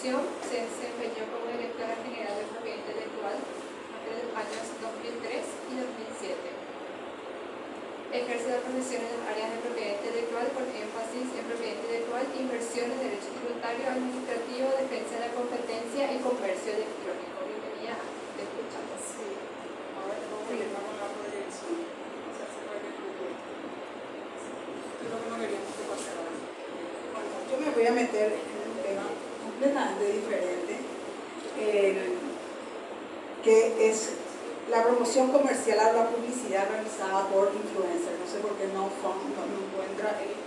organización se desempeñó como directora general de propiedad intelectual entre los años 2003 y 2007. Ejerce la profesión en las áreas de propiedad intelectual con énfasis en propiedad intelectual, inversión en derecho tributario, administrativo, defensa de la competencia y comercio electrónico. Bienvenida, te escuchamos. Sí, ahora vamos a ir con la proyección. Vamos a hacer cualquier proyecto. Esto es lo que no queríamos que pasara. Bueno, yo me voy a meter en un tema completamente diferente, que es la promoción comercial a la publicidad realizada por influencers. No sé por qué no encuentra el...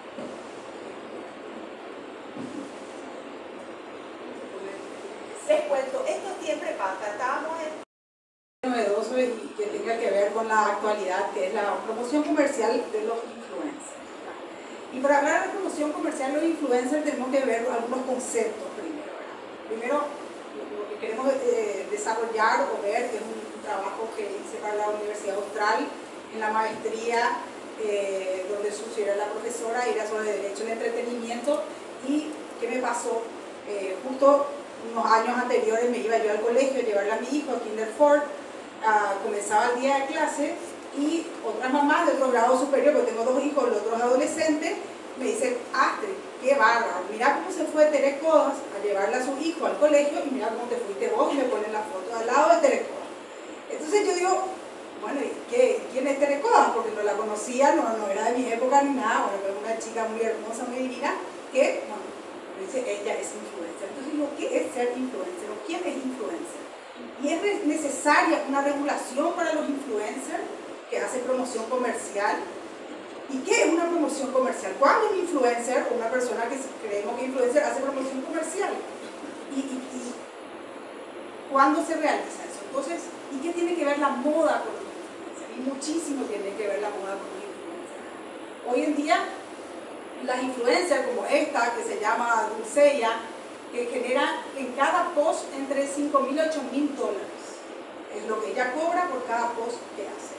Les cuento, esto siempre pasa, estábamos en... novedoso y que tenga que ver con la actualidad, que es la promoción comercial de los influencers. Y para hablar de promoción comercial de los influencers tenemos que ver algunos conceptos primero, ¿verdad? Primero, lo que queremos desarrollar o ver es un trabajo que hice para la Universidad Austral en la maestría, donde era la profesora, era sobre Derecho al Entretenimiento. Y ¿qué me pasó? Justo unos años anteriores me iba yo al colegio a llevarle a mi hijo a Kinderford, comenzaba el día de clase y otras mamás de otro grado superior, porque tengo dos hijos, los otros adolescentes, me dicen: Astrid, qué bárbaro, mira cómo se fue Tere Codas a llevarle a su hijo al colegio y mira cómo te fuiste vos, y me ponen la foto al lado de Tere Codas. Entonces yo digo, bueno, ¿quién es Tere Codas? Porque no la conocía, no era de mi época ni nada, bueno, pero una chica muy hermosa, muy divina, que, bueno, dice, ella es influencer. Entonces digo, ¿qué es ser influencer? ¿O quién es influencer? Y es necesaria una regulación para los influencers que hacen promoción comercial. ¿Y qué es una promoción comercial? ¿Cuándo un influencer o una persona que creemos que es influencer hace promoción comercial? ¿Y cuándo se realiza eso? Entonces, ¿y qué tiene que ver la moda con los influencers? Y muchísimo tiene que ver la moda con los influencers. Hoy en día, las influencers como esta, que se llama Dulceia, que genera en cada post entre $5.000 y $8.000. Es lo que ella cobra por cada post que hace.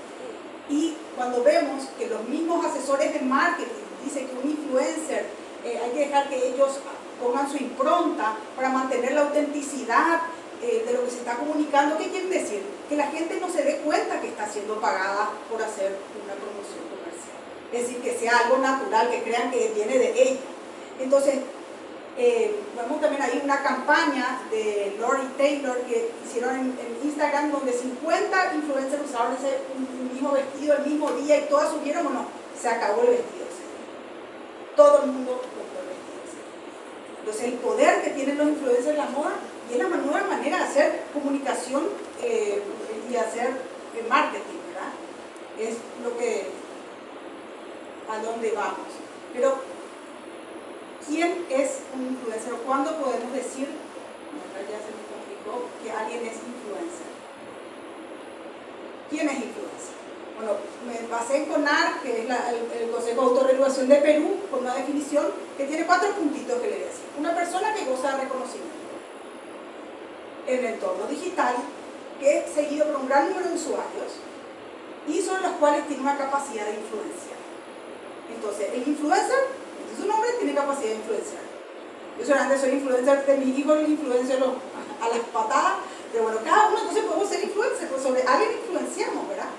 Y cuando vemos que los mismos asesores de marketing dicen que un influencer hay que dejar que ellos pongan su impronta para mantener la autenticidad de lo que se está comunicando, ¿qué quieren decir? Que la gente no se dé cuenta que está siendo pagada por hacer una promoción comercial. Es decir, que sea algo natural, que crean que viene de ella. Entonces, vemos también ahí una campaña de Lori Taylor que hicieron en Instagram, donde 50 influencers usaron un mismo vestido el mismo día y todas subieron, bueno, se acabó el vestido. Todo el mundo compró el vestido. Entonces, el poder que tienen los influencers en la moda y es la nueva manera de hacer comunicación y hacer marketing, ¿verdad? Es lo que, a dónde vamos. Pero, ¿quién es un influencer? ¿Cuándo podemos decir, ya se me complicó, que alguien es influencer? ¿Quién es influencer? Bueno, me basé en CONAR, que es el Consejo de Autorregulación de Perú, con una definición que tiene 4 puntitos que le voy a decir. Una persona que goza de reconocimiento en el entorno digital, que es seguido por un gran número de usuarios y sobre los cuales tiene una capacidad de influenciar. Entonces, el influencer, su nombre, tiene capacidad de influenciar. Yo solamente soy influencer de mi hijo, el influencer a las patadas, pero bueno, cada uno entonces podemos ser influencer, pues sobre alguien influenciamos, ¿verdad?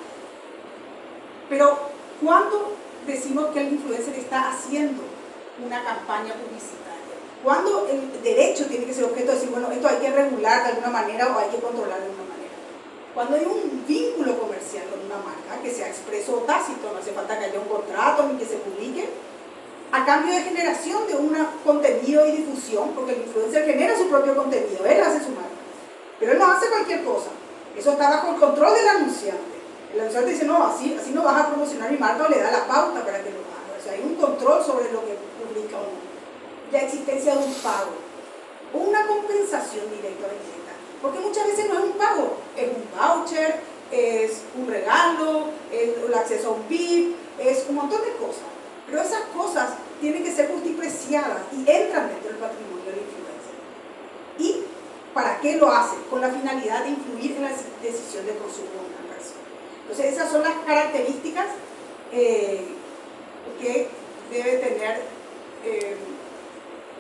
Pero, ¿cuándo decimos que el influencer está haciendo una campaña publicitaria? ¿Cuándo el derecho tiene que ser objeto de decir, bueno, esto hay que regular de alguna manera o hay que controlar de alguna manera? Cuando hay un vínculo comercial con una marca, que sea expreso o tácito, no hace falta que haya un contrato ni que se publique, a cambio de generación de un contenido y difusión, porque el influencer genera su propio contenido, él hace su marca, pero él no hace cualquier cosa, eso está bajo el control del anunciante. El anunciante dice, no, así no vas a promocionar mi marca, o le da la pauta para que lo haga. O sea, hay un control sobre lo que publica uno. La existencia de un pago o una compensación directa o indirecta, porque muchas veces no es un pago, es un voucher, es un regalo, es el acceso a un VIP, es un montón de cosas, pero esas cosas tienen que ser justipreciadas y entran dentro del patrimonio del influencer. ¿Y para qué lo hace? Con la finalidad de influir en la decisión de consumo de una persona. Entonces, esas son las características que debe tener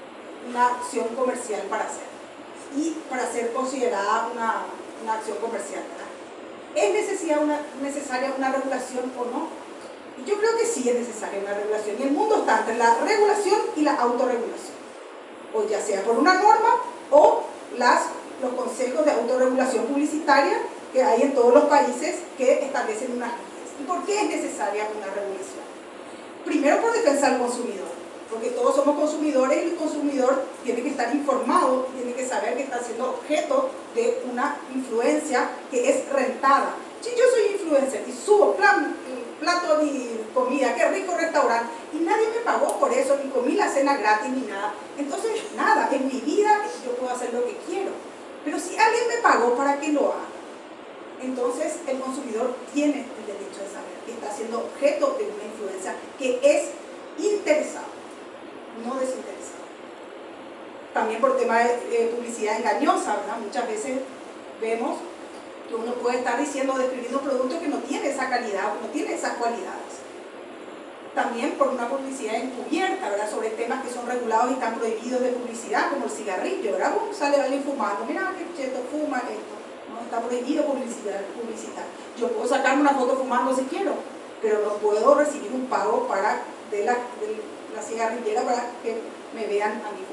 una acción comercial para hacer y para ser considerada una acción comercial, ¿verdad? ¿Es necesaria una regulación o no? Y yo creo que sí es necesaria una regulación. Y el mundo está entre la regulación y la autorregulación. O ya sea por una norma o los consejos de autorregulación publicitaria que hay en todos los países que establecen unas líneas. ¿Y por qué es necesaria una regulación? Primero, por defensa del consumidor, porque todos somos consumidores y el consumidor tiene que estar informado, tiene que saber que está siendo objeto de una influencia que es rentada. Si yo soy influencer y subo plato de comida, qué rico restaurante, y nadie me pagó por eso, ni comí la cena gratis, ni nada, entonces nada, en mi vida yo puedo hacer lo que quiero. Pero si alguien me pagó, ¿para qué lo haga? Entonces el consumidor tiene el derecho de saber que está siendo objeto de una influencia que es interesado, no desinteresado. También por tema de publicidad engañosa, ¿verdad? Muchas veces vemos que uno puede estar diciendo, describiendo un producto que no tiene esa calidad, que no tiene esas cualidades. También por una publicidad encubierta, ¿verdad? Sobre temas que son regulados y están prohibidos de publicidad, como el cigarrillo, ¿verdad? Sale alguien fumando, mira qué cheto fuma esto. No, está prohibido publicitar. Yo puedo sacarme una foto fumando si quiero, pero no puedo recibir un pago de la cigarrillera para que me vean a mí fumando.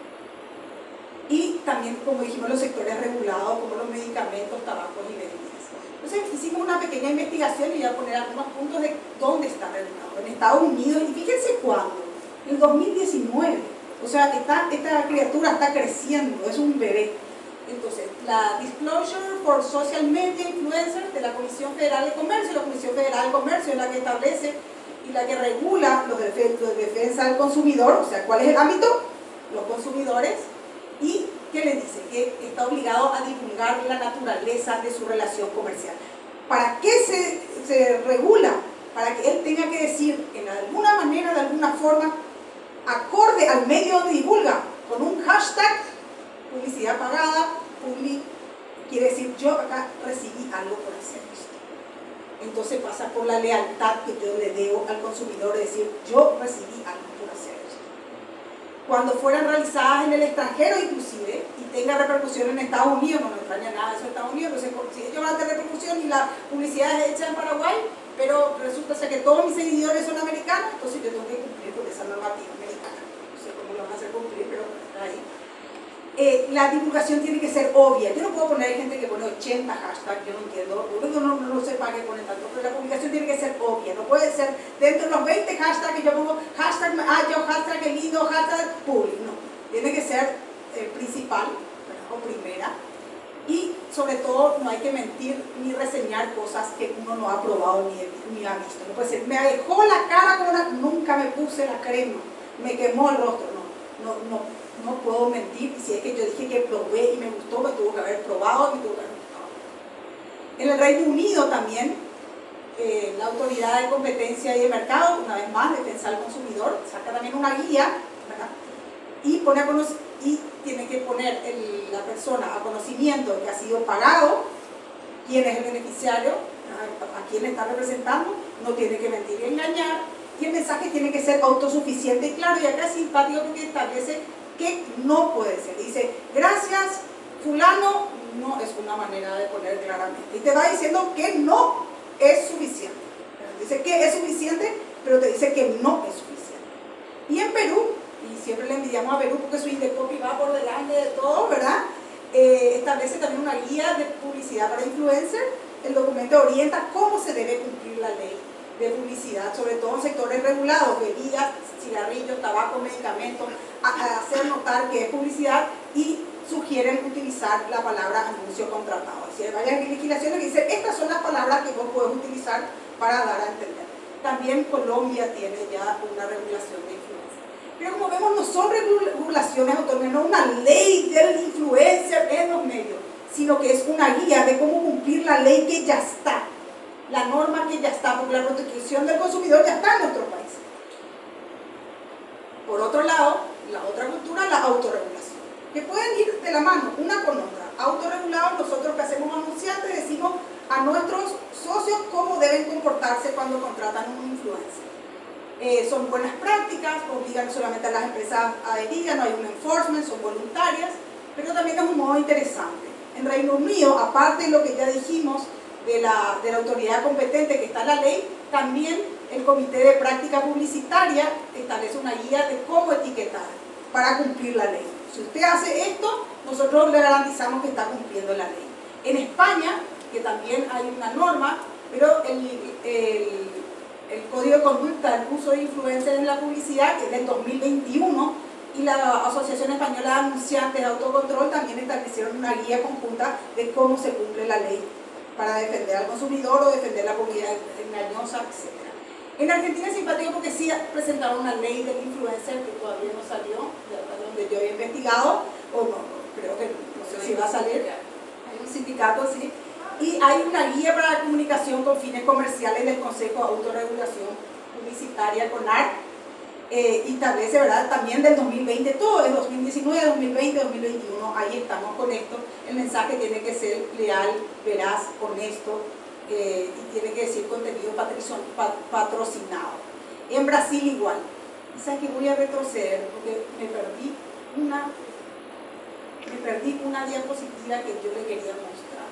Y también, como dijimos, los sectores regulados, como los medicamentos, tabacos y bebidas. Entonces hicimos una pequeña investigación y voy a poner algunos puntos de dónde está regulado. En Estados Unidos, y fíjense cuándo, en 2019. O sea, esta criatura está creciendo, es un bebé. Entonces, la Disclosure for Social Media Influencers de la Comisión Federal de Comercio, la Comisión Federal de Comercio es la que establece y la que regula los efectos de defensa del consumidor, o sea, ¿cuál es el ámbito? Los consumidores. ¿Y qué le dice? Que está obligado a divulgar la naturaleza de su relación comercial. ¿Para qué se regula? Para que él tenga que decir, en alguna manera, de alguna forma, acorde al medio donde divulga, con un hashtag, publicidad pagada, quiere decir, yo acá recibí algo por hacer esto. Entonces pasa por la lealtad que yo le debo al consumidor, de decir, yo recibí algo por hacer esto. Cuando fueran realizadas en el extranjero inclusive, y tenga repercusión en Estados Unidos, no me extraña nada de eso en Estados Unidos, entonces si ellos van a tener repercusión y la publicidad es hecha en Paraguay, pero resulta ser que todos mis seguidores son americanos, entonces yo tengo que cumplir con esa normativa americana. No sé cómo lo van a hacer cumplir, pero ahí. La divulgación tiene que ser obvia. Yo no puedo poner, hay gente que pone 80 hashtags, yo no entiendo, yo no sé para qué ponen tanto, pero la publicación tiene que ser obvia, no puede ser dentro de los 20 hashtags que yo pongo, hashtag hashtag el lindo, hashtag public, no, tiene que ser principal, o primera, y sobre todo no hay que mentir ni reseñar cosas que uno no ha probado ni ha visto. No puede ser, me dejó la cara como nunca me puse la crema, me quemó el rostro, no puedo mentir, y si es que yo dije que probé y me gustó, me tuvo que haber probado y me tuvo que haber gustado. En el Reino Unido también, la Autoridad de Competencia y de Mercado, una vez más, Defensa del Consumidor, saca también una guía, ¿verdad? Y tiene que poner la persona a conocimiento de que ha sido pagado, quién es el beneficiario, a quién le está representando, no tiene que mentir y engañar, y el mensaje tiene que ser autosuficiente y claro, y acá es simpático porque establece que no puede ser. Dice, gracias, fulano, no es una manera de poner claramente. Y te va diciendo que no es suficiente. Dice que es suficiente, pero te dice que no es suficiente. Y en Perú, y siempre le envidiamos a Perú porque su Indecopy va por delante de todo, ¿verdad? Establece también una guía de publicidad para influencers. El documento orienta cómo se debe cumplir la ley de publicidad, sobre todo en sectores regulados, bebidas, cigarrillos, tabaco, medicamentos, a hacer notar que es publicidad y sugieren utilizar la palabra anuncio contratado. Es decir, hay varias legislaciones que dicen, estas son las palabras que vos podés utilizar para dar a entender. También Colombia tiene ya una regulación de influencia. Pero como vemos, no son regulaciones autónomas, no una ley del influencer en los medios, sino que es una guía de cómo cumplir la ley que ya está. La norma que ya está, porque la protección del consumidor ya está en nuestro país. Por otro lado, la otra cultura, la autorregulación, que pueden ir de la mano, una con otra. Autorregulados, nosotros que hacemos anunciantes, decimos a nuestros socios cómo deben comportarse cuando contratan un influencer. son buenas prácticas, obligan solamente a las empresas a adherir, no hay un enforcement, son voluntarias, pero también es un modo interesante. En Reino Unido, aparte de lo que ya dijimos de la autoridad competente que está en la ley, también el Comité de Práctica Publicitaria establece una guía de cómo etiquetar para cumplir la ley. Si usted hace esto, nosotros le garantizamos que está cumpliendo la ley. En España, que también hay una norma, pero el Código de Conducta del Uso de Influencers en la Publicidad, que es del 2021, y la Asociación Española de Anunciantes de Autocontrol también establecieron una guía conjunta de cómo se cumple la ley para defender al consumidor o defender la publicidad engañosa, etc. En Argentina es simpático porque sí presentaron una ley del influencer que todavía no salió, donde yo he investigado, o no, creo que no sé si va a salir, hay un sindicato, sí, y hay una guía para la comunicación con fines comerciales del Consejo de Autorregulación Publicitaria, CONAR, y establece, ¿verdad?, también del 2020, todo es 2019, 2020, 2021, ahí estamos con esto. El mensaje tiene que ser leal, veraz, honesto, y tiene que decir contenido patrocinado. En Brasil igual. O sea que voy a retroceder porque me perdí una diapositiva que yo le quería mostrar.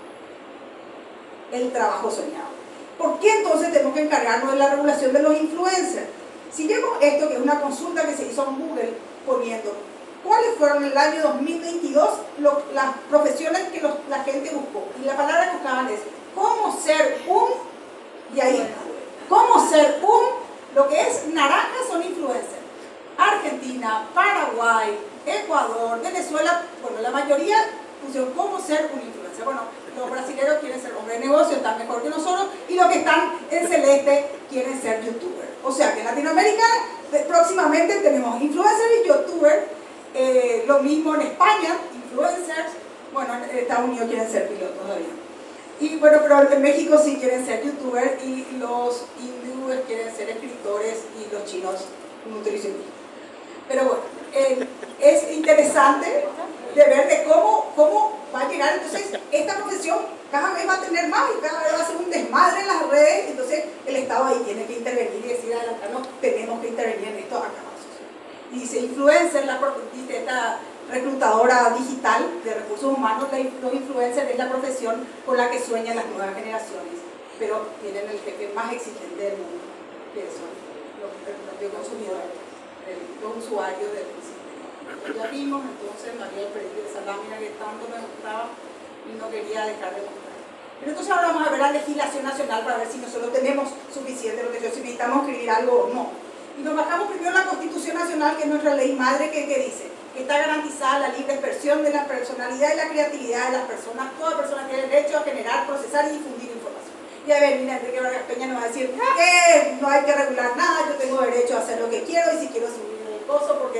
El trabajo soñado. ¿Por qué entonces tenemos que encargarnos de la regulación de los influencers? Si vemos esto, que es una consulta que se hizo en Google poniendo cuáles fueron en el año 2022 las profesiones que la gente buscó, y la palabra que buscaban es cómo ser y ahí, cómo ser lo que es naranja son influencers. Argentina, Paraguay, Ecuador, Venezuela, bueno, la mayoría pusieron cómo ser un influencer. Bueno, los brasileños quieren ser hombres de negocio, están mejor que nosotros, y los que están en celeste quieren ser youtubers. O sea que en Latinoamérica próximamente tenemos influencers y youtubers, lo mismo en España, influencers, bueno, en Estados Unidos quieren ser pilotos todavía. Y bueno, pero en México sí quieren ser youtubers, y los hindúes quieren ser escritores, y los chinos nutricionistas. Pero bueno, es interesante de ver de cómo va a llegar. Entonces esta profesión cada vez va a tener más y cada vez va a ser un desmadre en las redes. Entonces el Estado ahí tiene que intervenir y decir, no, tenemos que intervenir en esto acá. Y dice influencer, dice esta reclutadora digital de recursos humanos, los influencers es la profesión con la que sueñan las nuevas generaciones, pero tienen el jefe más exigente del mundo, que son los propios consumidores, los usuarios del sistema. Ya vimos, entonces me había perdido esa lámina que tanto me gustaba y no quería dejar de mostrar. Pero entonces ahora vamos a ver la legislación nacional para ver si nosotros tenemos suficiente protección, si necesitamos escribir algo o no. Y nos bajamos primero en la Constitución Nacional, que es nuestra ley madre, que dice que está garantizada la libre expresión de la personalidad y la creatividad de las personas. Toda persona tiene derecho a generar, procesar y difundir información. Y a ver, mira, Enrique Vargas Peña nos va a decir que no hay que regular nada, yo tengo derecho a hacer lo que quiero, y si quiero subir el coso, porque...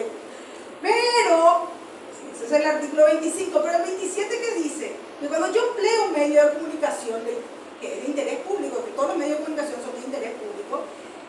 Pero, ese es el artículo 25, pero el 27 que dice que cuando yo empleo un medio de comunicación que es de interés público, que todos los medios de comunicación son de interés público,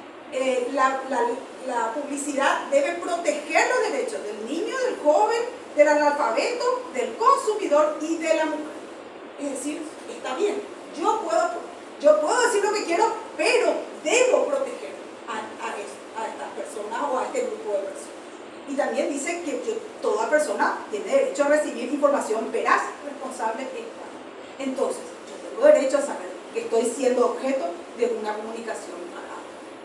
la publicidad debe proteger los derechos del niño, del joven, del analfabeto, del consumidor y de la mujer. Es decir, está bien, yo puedo decir lo que quiero, pero debo proteger a estas personas o a este grupo de personas. Y también dice que toda persona tiene derecho a recibir información veraz, responsable e igual. Entonces, yo tengo derecho a saber que estoy siendo objeto de una comunicación pagada.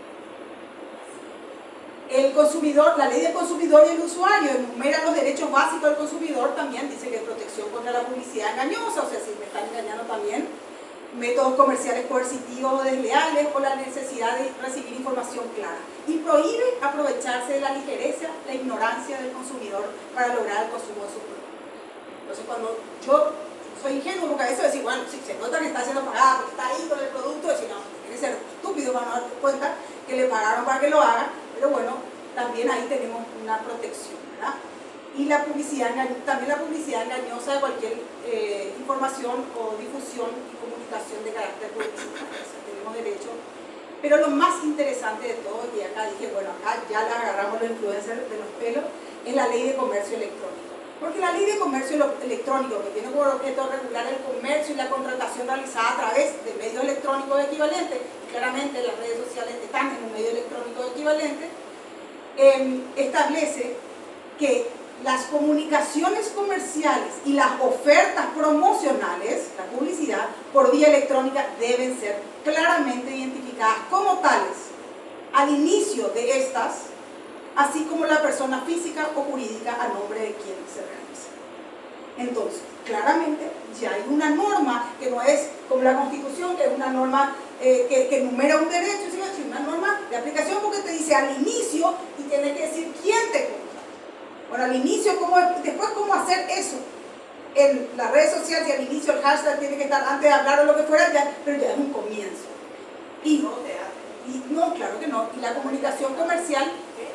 El consumidor, la ley del consumidor y el usuario enumera los derechos básicos del consumidor. También dice que protección contra la publicidad engañosa, o sea, si me están engañando también, métodos comerciales coercitivos o desleales, o la necesidad de recibir información clara. Y prohíbe aprovecharse de la ligereza, la ignorancia del consumidor para lograr el consumo de su producto. Entonces, cuando yo soy ingenuo, porque a veces decir, bueno, si se nota que está siendo pagada porque está ahí con el producto, decir, no, tiene que ser estúpido para no darte cuenta que le pagaron para que lo haga, pero bueno, también ahí tenemos una protección, ¿verdad? Y la publicidad, también la publicidad engañosa de cualquier información o difusión y comunicación de carácter publicitario. O sea, tenemos derecho. Pero lo más interesante de todo, y acá dije, bueno, acá ya le agarramos los influencers de los pelos, es la ley de comercio electrónico. Porque la ley de comercio electrónico, que tiene como objeto regular el comercio y la contratación realizada a través de medios electrónicos equivalentes, claramente las redes sociales están en un medio electrónico equivalente, equivalente, establece que las comunicaciones comerciales y las ofertas promocionales, la publicidad, por vía electrónica deben ser claramente identificadas como tales al inicio de estas, así como la persona física o jurídica a nombre de quien se realiza. Entonces, claramente ya hay una norma que no es como la Constitución, que es una norma que enumera un derecho, sino una norma de aplicación porque te dice al inicio y tiene que decir quién te compra. Bueno, al inicio, después cómo hacer eso en las redes sociales, y al inicio el hashtag tiene que estar antes de hablar o lo que fuera, pero ya es un comienzo. Y no, claro que no. Y la comunicación comercial,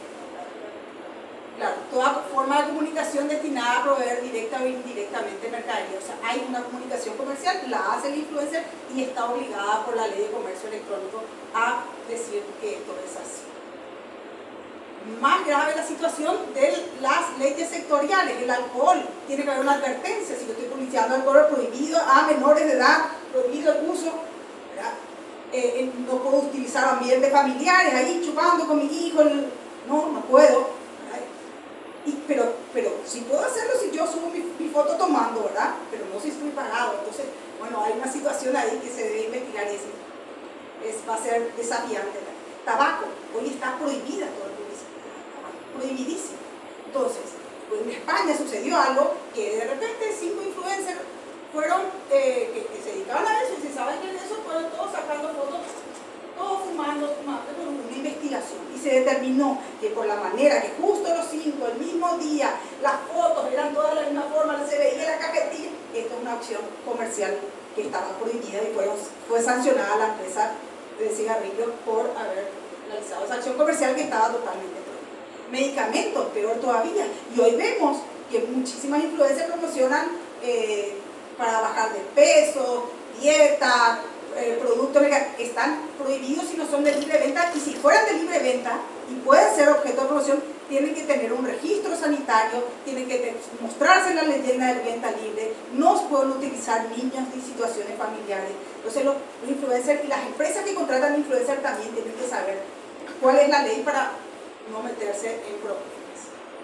claro, toda forma de comunicación destinada a proveer directa o indirectamente mercadería. O sea, hay una comunicación comercial, la hace el influencer y está obligada por la ley de comercio electrónico a decir que esto es así. Más grave la situación de las leyes sectoriales. El alcohol, tiene que haber una advertencia. Si yo estoy publicitando alcohol prohibido a menores de edad, prohibido el uso, ¿verdad? No puedo utilizar ambientes familiares, ahí chupando con mi hijo, no puedo. Pero si puedo hacerlo si yo subo mi foto tomando, ¿verdad? Pero no si estoy pagado. Entonces, bueno, hay una situación ahí que se debe investigar y va a ser desafiante. Tabaco, hoy está prohibida toda la publicidad, prohibidísima. Entonces, pues en España sucedió algo que de repente 5 influencers fueron, que se dedicaban a eso, y se sabe que en eso fueron todos sacando fotos, todos fumando, con una investigación. Y se determinó que por la manera que justo los 5, el mismo día, las fotos eran todas de la misma forma, se veía la cajetilla, esto es una acción comercial que estaba prohibida y fue sancionada la empresa de cigarrillos por haber realizado esa acción comercial que estaba totalmente prohibida. Medicamentos, peor todavía. Y hoy vemos que muchísimas influencers promocionan para bajar de peso, dieta, productos que están prohibidos si no son de libre venta, y si fueran de libre venta y pueden ser objeto de promoción, tienen que tener un registro sanitario, tienen que mostrarse en la leyenda de venta libre, no pueden utilizar niños ni situaciones familiares. Entonces los influencers y las empresas que contratan influencers también tienen que saber cuál es la ley para no meterse en problemas.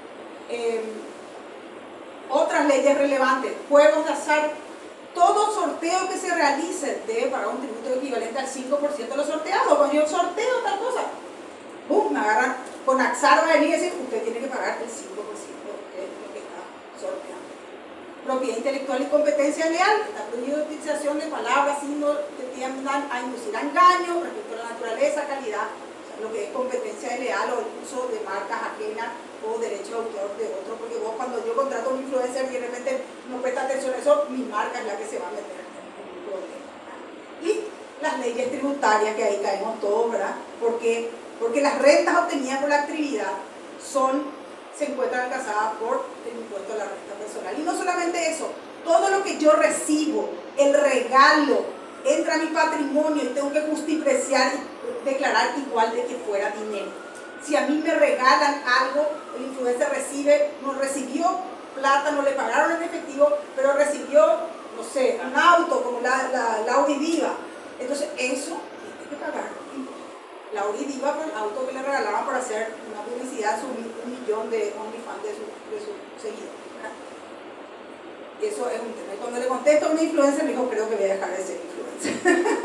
Otras leyes relevantes, juegos de azar. Todo sorteo que se realice debe pagar un tributo equivalente al 5% de los sorteados. Cuando yo sorteo tal cosa, ¡bum!, me agarran con Axar, va a venir y decir, usted tiene que pagar el 5% de lo que está sorteando. Propiedad intelectual y competencia leal. Está prohibida la utilización de palabras, signos que tiendan a inducir a engaño respecto a la naturaleza, calidad, o sea, lo que es competencia leal o el uso de marcas ajenas o derecho de autor de otro, porque vos cuando yo contrato a un influencer y de repente no presta atención a eso, mi marca es la que se va a meter en un problema. Y las leyes tributarias, que ahí caemos todos, ¿verdad? Porque las rentas obtenidas por la actividad se encuentran alcanzadas por el impuesto a la renta personal. Y no solamente eso, todo lo que yo recibo, el regalo, entra a mi patrimonio y tengo que justipreciar y declarar igual de que fuera dinero. Si a mí me regalan algo, el influencer no recibió plata, no le pagaron en efectivo, pero recibió, no sé, un auto como la Audi Diva. Entonces eso tiene que pagar. La Audi Diva por el auto que le regalaban para hacer una publicidad, un millón de OnlyFans de sus seguidores. Eso es un tema. Y cuando le contesto a una influencer, me dijo, creo que voy a dejar de ser influencer.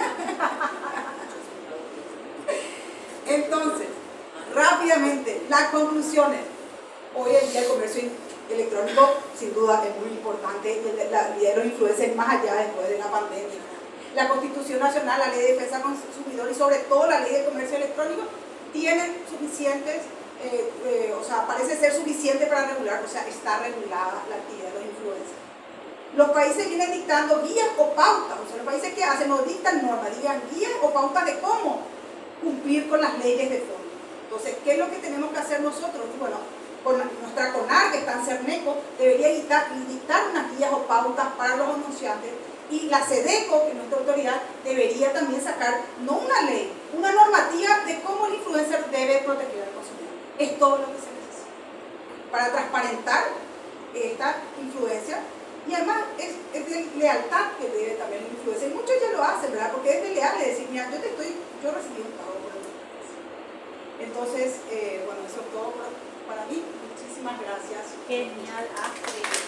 Entonces, rápidamente, las conclusiones. Hoy en día el comercio electrónico sin duda es muy importante, la vida de los influencers más allá después de la pandemia. La Constitución Nacional, la Ley de Defensa del Consumidor y sobre todo la Ley de Comercio Electrónico tienen suficientes, o sea, parece ser suficiente para regular, o sea, está regulada la actividad de los influencers. Los países vienen dictando guías o pautas, o sea, los países que hacen no dictan normas, digan guías o pautas de cómo cumplir con las leyes de fondo. Entonces, ¿qué es lo que tenemos que hacer nosotros? Y bueno, con nuestra CONAR, que está en Cerneco, debería dictar unas guías o pautas para los anunciantes, y la SEDECO, que es nuestra autoridad, debería también sacar, no una ley, una normativa de cómo el influencer debe proteger al consumidor. Es todo lo que se necesita para transparentar esta influencia, y además es de lealtad que debe también el influencer. Muchos ya lo hacen, ¿verdad? Porque es de leal, es decir, mira, yo recibí un pago por el influencer. Entonces, bueno, eso es todo para mí. Muchísimas gracias. Genial, Astrid.